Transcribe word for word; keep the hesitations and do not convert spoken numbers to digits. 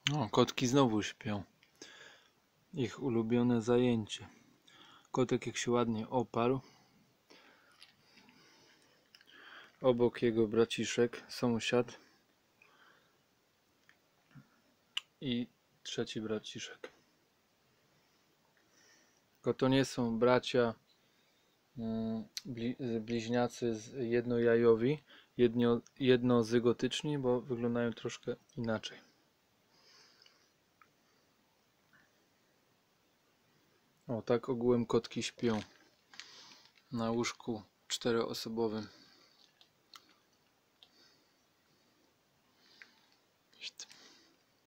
O, kotki znowu śpią. Ich ulubione zajęcie. Kotek jak się ładnie oparł. Obok jego braciszek, sąsiad i trzeci braciszek. Tylko to nie są bracia bliźniacy jednojajowi, jedno, jednozygotyczni, bo wyglądają troszkę inaczej. O, tak ogółem kotki śpią na łóżku czteroosobowym.